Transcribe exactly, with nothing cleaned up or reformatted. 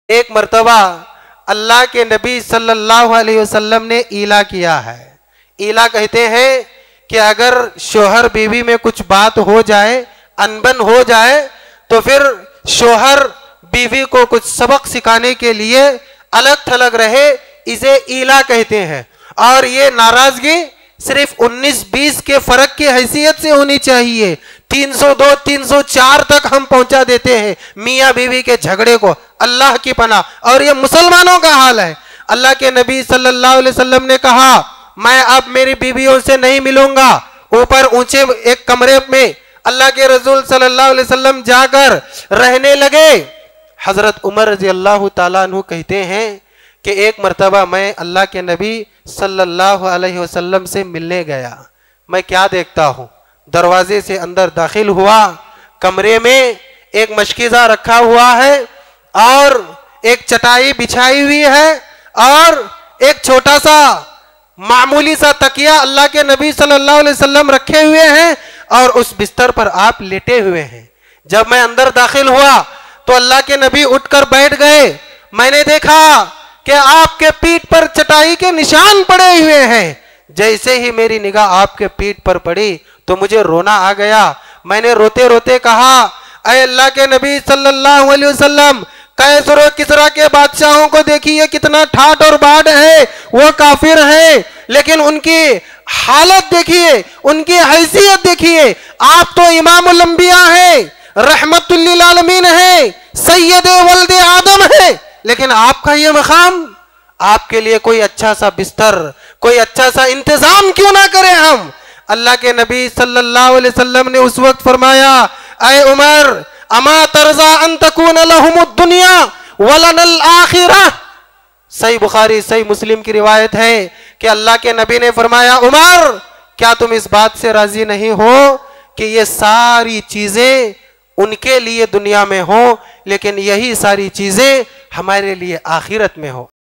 ایک مرتبہ اللہ کے نبی صلی اللہ علیہ وسلم نے ایلا کیا ہے۔ ایلا کہتے ہیں کہ اگر شوہر بیوی میں کچھ بات ہو جائے، انبن ہو جائے، تو پھر شوہر بیوی کو کچھ سبق سکھانے کے لیے الگ تھلگ رہے، اسے ایلا کہتے ہیں۔ اور یہ ناراضگی صرف انیس بیس کے فرق کی حیثیت سے ہونی چاہیے۔ تین سو دو تین سو چار تک ہم پہنچا دیتے ہیں میاں بیوی کے جھگڑے کو، اللہ کی پناہ۔ اور یہ مسلمانوں کا حال ہے۔ اللہ کے نبی صلی اللہ علیہ وسلم نے کہا میں اب میری بیویوں سے نہیں ملوں گا۔ اوپر اونچے ایک کمرے میں اللہ کے رسول صلی اللہ علیہ وسلم جا کر رہنے لگے۔ حضرت عمر رضی اللہ تعالیٰ عنہ کہتے ہیں کہ ایک مرتبہ میں اللہ کے نبی صلی اللہ علیہ وسلم سے ملنے گیا، میں کیا دیکھتا ہوں، دروازے سے اندر داخل ہوا، کمرے میں ایک مشکیزہ رکھا ہوا ہے اور ایک چٹائی بچھائی ہوئی ہے اور ایک چھوٹا سا معمولی سا تکیہ اللہ کے نبی صلی اللہ علیہ وسلم رکھے ہوئے ہیں اور اس بستر پر آپ لیٹے ہوئے ہیں۔ جب میں اندر داخل ہوا تو اللہ کے نبی اٹھ کر بیٹھ گئے۔ میں نے دیکھا کہ آپ کے پیٹھ پر چٹائی کے نشان پڑے ہوئے ہیں۔ جیسے ہی میری نگاہ آپ کے پیٹھ پر پڑی تو مجھے رونا آ گیا۔ میں نے روتے روتے کہا اے اللہ کے نبی صلی اللہ علیہ وسلم، قیصر و کسریٰ کے بادشاہوں کو دیکھیے کتنا ٹھاٹ اور باڈ ہے، وہ کافر ہیں، لیکن ان کی حالت دیکھیے، ان کی حیثیت دیکھیے۔ آپ تو امام الانبیاء ہیں، رحمت للعالمین ہیں، سید ولد آدم ہیں، لیکن آپ کا یہ مقام، آپ کے لیے کوئی اچھا سا بستر، کوئی اچھا سا انتظام کیوں نہ کریں ہم؟ اللہ کے نبی صلی اللہ علیہ وسلم نے اس وقت فرمایا اے عمر اما ترضى ان تكون لهم الدنيا ولنا الاخرہ۔ صحیح بخاری صحیح مسلم کی روایت ہے کہ اللہ کے نبی نے فرمایا عمر کیا تم اس بات سے راضی نہیں ہو کہ یہ ساری چیزیں ان کے لیے دنیا میں ہوں لیکن یہی ساری چیزیں ہمارے لیے آخرت میں ہوں؟